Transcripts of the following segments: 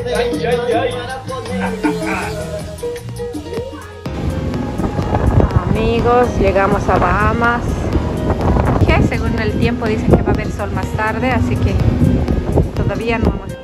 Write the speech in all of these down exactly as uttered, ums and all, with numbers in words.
Ay, ay, ay. Amigos, llegamos a Bahamas. Que según el tiempo dicen que va a haber sol más tarde, así que todavía no hemos.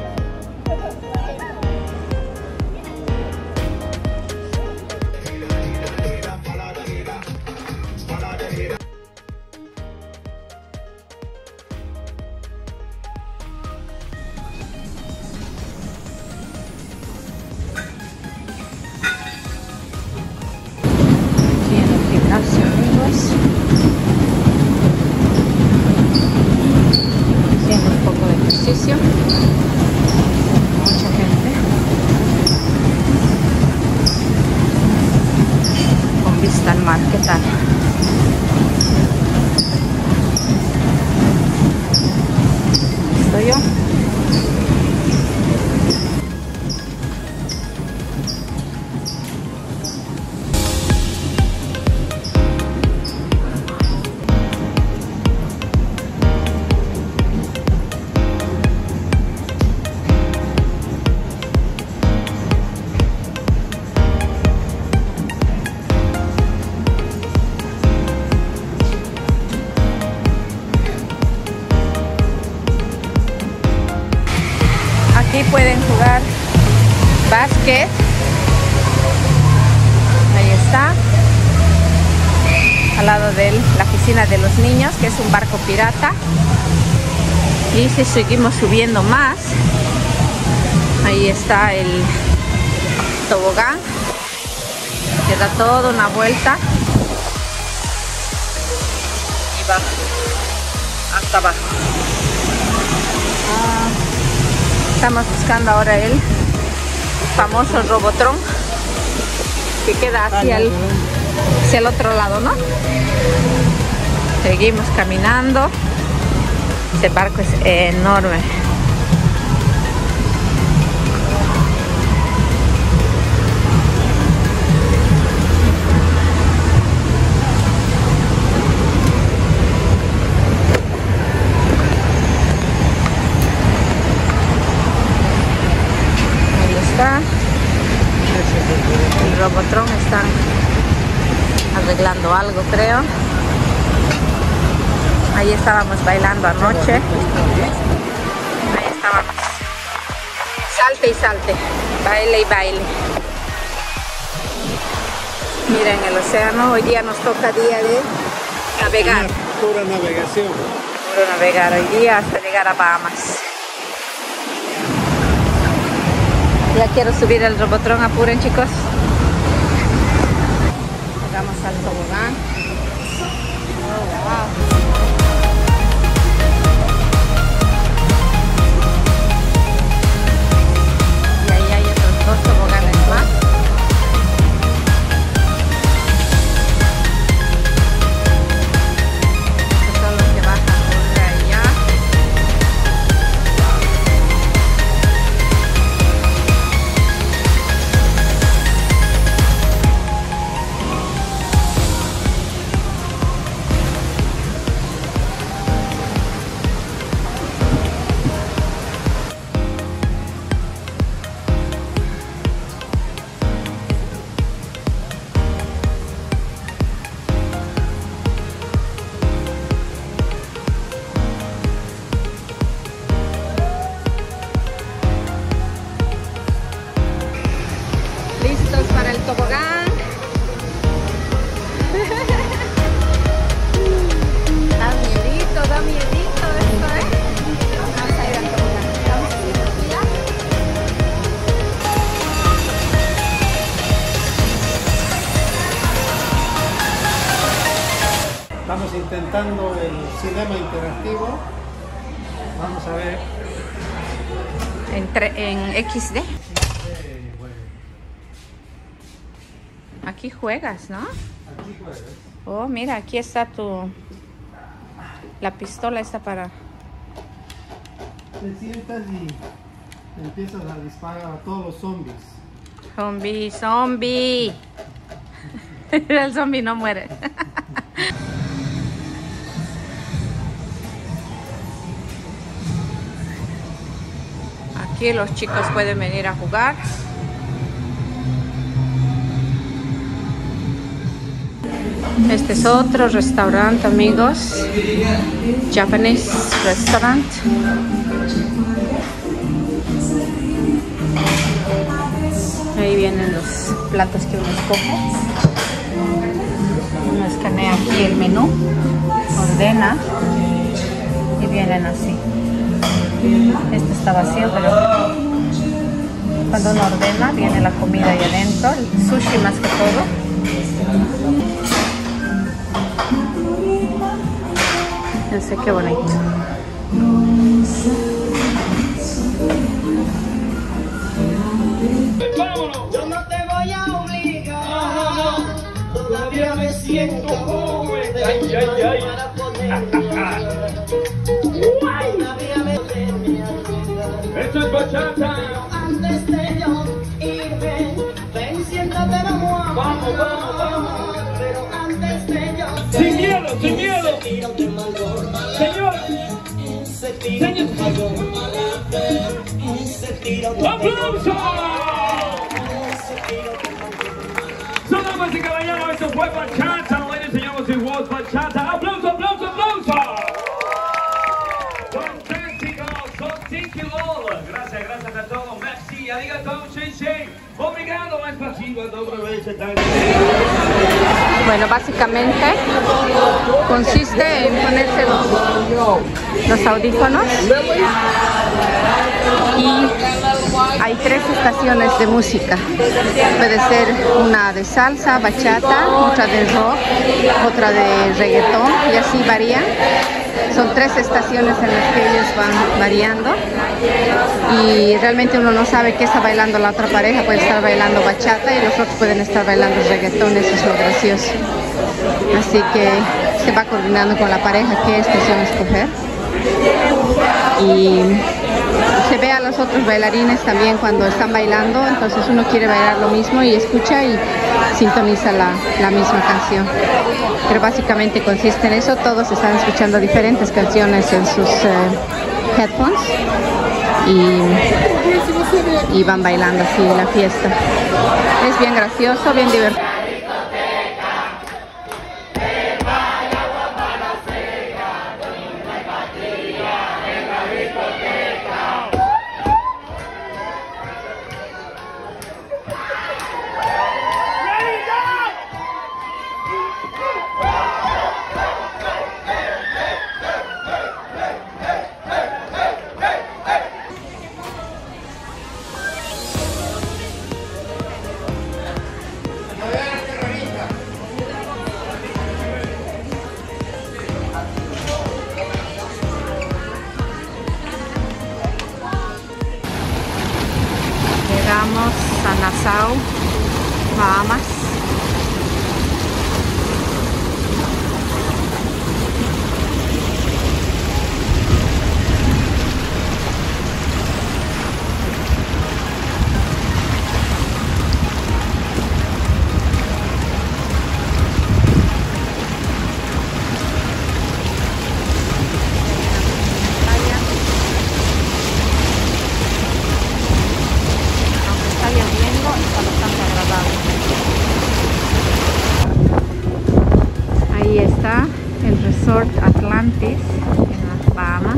Haciendo un poco de ejercicio, mucha gente con vista al mar. ¿Qué tal? ¿Estoy yo? Aquí pueden jugar básquet. Ahí está. Al lado de la piscina de los niños, que es un barco pirata. Y si seguimos subiendo más, ahí está el tobogán, que da toda una vuelta y va hasta abajo. Ah. Estamos buscando ahora el famoso Robotron, que queda hacia el, hacia el otro lado, ¿no? Seguimos caminando. Este barco es enorme. El Robotron están arreglando algo, creo. Ahí estábamos bailando anoche. Ahí estábamos. Salte y salte. Baile y baile. Miren el océano. Hoy día nos toca día de navegar. Pura navegación. Puro navegar hoy día hasta llegar a Bahamas. Ya quiero subir el Robotron, apuren chicos. Llegamos al tobogán. Oh, wow. Y ahí hay otros dos toboganes más. Estos son los que bajan por allá. Para el tobogán. Da miedito, da miedito esto, ¿eh? Vamos a ir al tobogán. Vamos a ir ya. Estamos intentando el cinema interactivo. Vamos a ver. Entre, en equis de. Aquí juegas, ¿no? Aquí juegas. Oh, mira, aquí está tu... La pistola está para... Te sientas y empiezas a disparar a todos los zombies. Zombie, zombie. El zombie no muere. Aquí los chicos pueden venir a jugar. Este es otro restaurante, amigos. Japanese restaurant. Ahí vienen los platos que uno escoge. Uno escanea aquí el menú, ordena y vienen así. Este está vacío, pero cuando uno ordena viene la comida ahí adentro, el sushi más que todo. Fíjense qué bonito. Yo no te voy a obligar, no, no, no. Todavía me siento joven. Ay, ay, ay. Para poder esto es bachata. Antes de yo irme, ven, siéntate la moa. Vamos, vamos, vamos. Pero antes de yo sin miedo, sin miedo. Señor, señor. ¡Aplausos! So, damas y caballeros, esto fue bachata. Ladies and gentlemen, it was bachata. ¡Aplausos, aplausos, aplausos! Fantástico, so thank you all. Gracias, gracias a todos. Merci, arigato, sensei. Obrigado, mais pasivo, dobra vez. Bueno, básicamente consiste en ponerse los, los audífonos y hay tres estaciones de música. Puede ser una de salsa, bachata, otra de rock, otra de reggaetón y así varían. Son tres estaciones en las que ellos van variando y realmente uno no sabe qué está bailando la otra pareja. Puede estar bailando bachata y los otros pueden estar bailando reggaetón. Eso es lo gracioso. Así que se va coordinando con la pareja qué estación escoger y se ve a los otros bailarines también cuando están bailando. Entonces uno quiere bailar lo mismo y escucha y sintoniza la, la misma canción. Pero básicamente consiste en eso. Todos están escuchando diferentes canciones en sus eh, headphones y, y van bailando así la fiesta. Es bien gracioso, bien divertido. Llegamos a Nassau, Bahamas. Ahí está el Resort Atlantis en las Bahamas.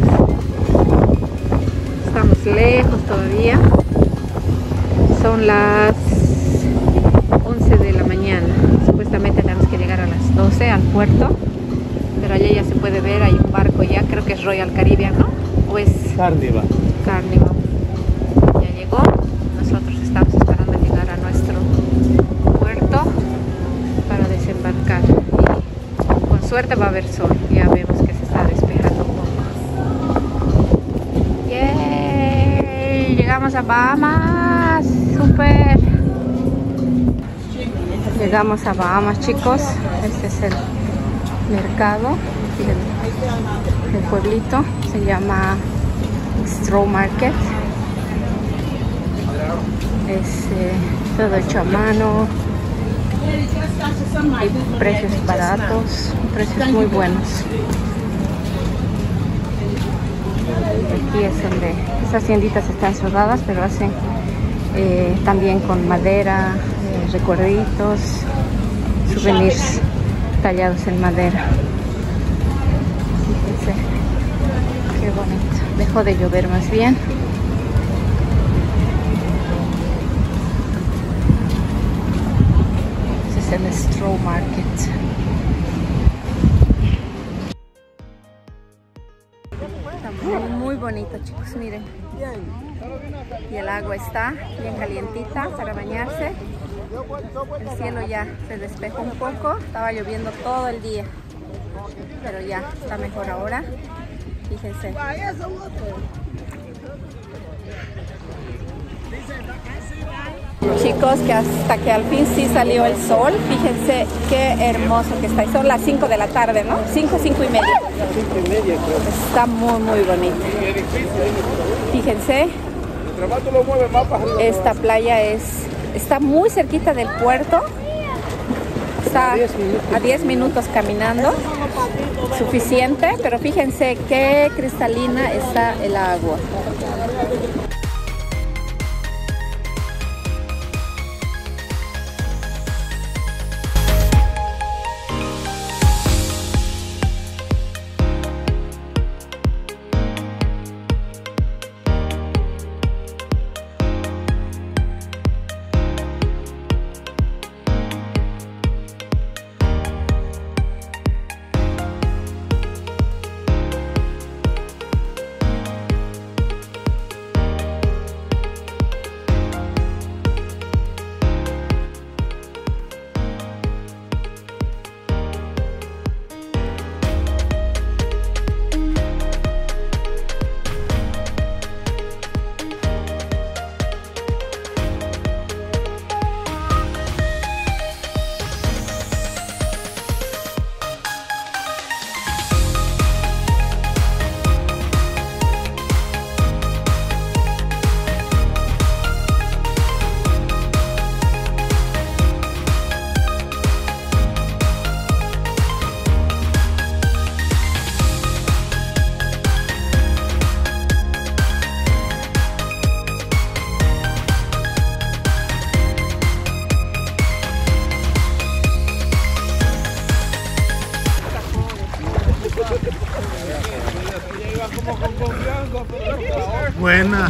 Estamos lejos todavía. Son las once de la mañana. Supuestamente tenemos que llegar a las doce al puerto. Pero allá ya se puede ver, hay un barco ya, creo que es Royal Caribbean, ¿no? ¿O es Carnival. Carnival. Ya llegó. Nosotros estamos esperando llegar a nuestro puerto para desembarcar. Y con suerte va a haber sol. Ya vemos que se está despejando un poco. ¡Yay! Llegamos a Bahamas. ¡Súper! Llegamos a Bahamas, chicos. Este es el mercado del, del pueblito. Se llama Straw Market. Es eh, todo hecho a mano. Hay precios baratos, precios muy buenos. Aquí es donde esas tienditas están cerradas, pero hacen eh, también con madera, eh, recuerditos, souvenirs tallados en madera. Fíjense, qué bonito. Dejó de llover más bien. Ese es el Straw Market. Muy bonito, chicos, miren. Y el agua está bien calientita para bañarse. El cielo ya se despejó un poco. Estaba lloviendo todo el día, pero ya está mejor ahora. Fíjense. Chicos, que hasta que al fin sí salió el sol. Fíjense qué hermoso que está. Y son las cinco de la tarde, ¿no? cinco, cinco y media. cinco y media, creo. Está muy, muy bonito. Fíjense. Esta playa es, está muy cerquita del puerto. Está a diez minutos caminando. Suficiente, pero fíjense qué cristalina está el agua. Buena.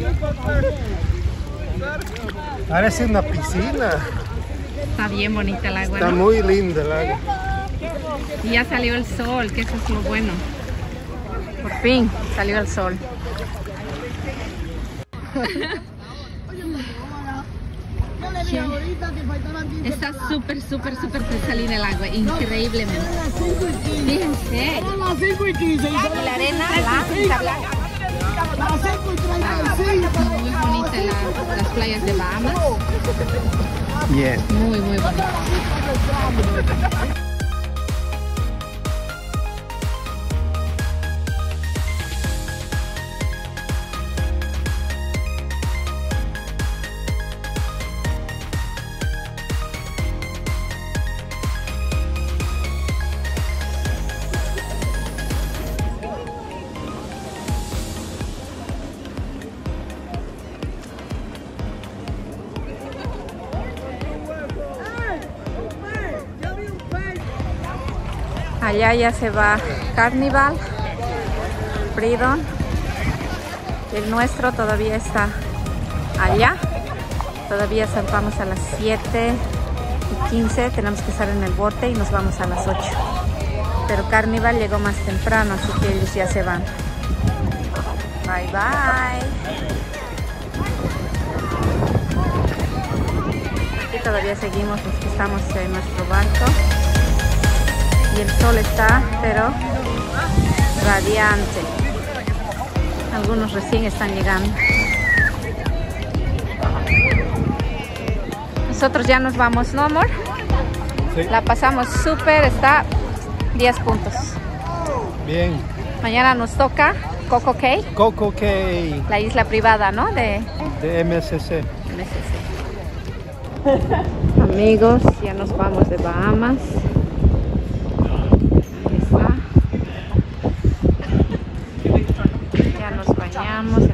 Parece una piscina. Está bien bonita el agua, Está ¿no? muy linda el agua. Y ya salió el sol, que eso es lo bueno. Por fin salió el sol. Está súper, súper, súper cristalina el agua, increíblemente. Fíjense. Y la arena blanca, blanca. Muy bonita la, las playas de Bahamas. Bien. Muy, muy bonita. Allá ya se va Carnival, Freedom. El nuestro todavía está allá. Todavía zampamos a las siete y quince. Tenemos que estar en el bote y nos vamos a las ocho. Pero Carnival llegó más temprano, así que ellos ya se van. Bye bye. Aquí todavía seguimos los que estamos en nuestro barco. Y el sol está, pero radiante. Algunos recién están llegando. Nosotros ya nos vamos, ¿no, amor? Sí. La pasamos súper, está diez puntos. Bien. Mañana nos toca Coco Cay, Coco Cay. la isla privada, ¿no? De De M S C. M S C. Amigos, ya nos vamos de Bahamas. Ahí está. Ya nos enseñamos